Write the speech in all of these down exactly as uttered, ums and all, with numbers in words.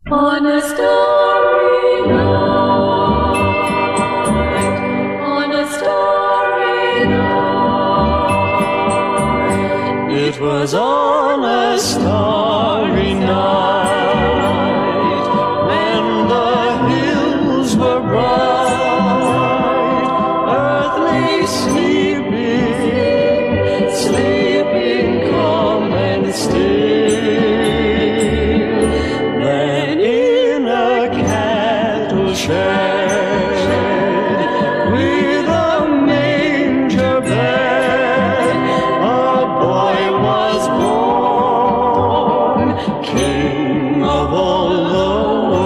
On a starry night, on a starry night, it was on a starry night, when the hills were bright, earth lay sleeping, sleeping calm and still. With a manger bed, a boy was born, King of all the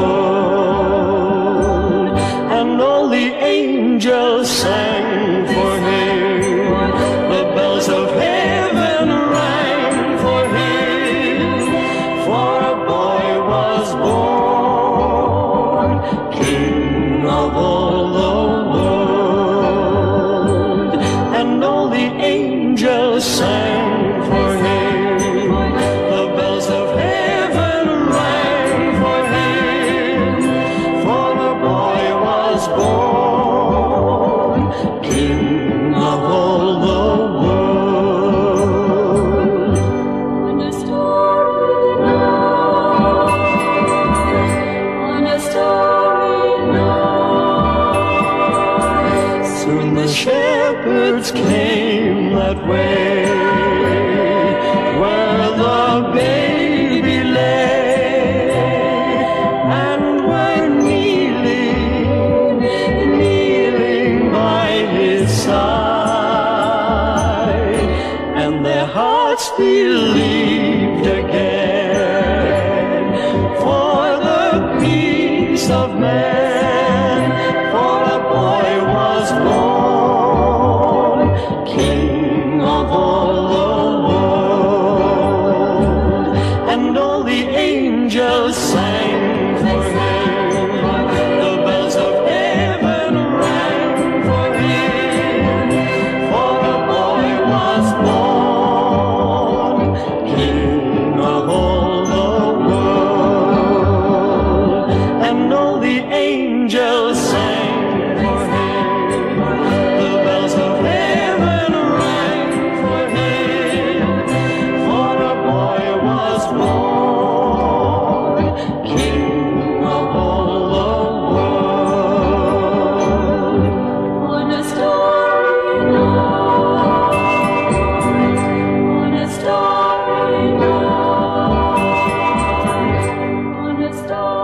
world, and all the angels sang for him. The bells of heaven rang for him, for a boy was born, King of all the world, and all the angels sang for him. The bells of heaven rang for him, for the boy was born, King of all the world. on a starry night, on a starry night. Soon the shepherds came that way, where the baby lay, and were kneeling, kneeling by his side, and their hearts believed again for the peace of man, for a boy was born, King of all the world, and all the angels sang for him. The bells of heaven rang for him, for a boy was born, King of all the world, and all the angels sang for him. The bells of heaven rang for him, for a boy was born, King of all the world. On a starry night, on a starry night, on a starry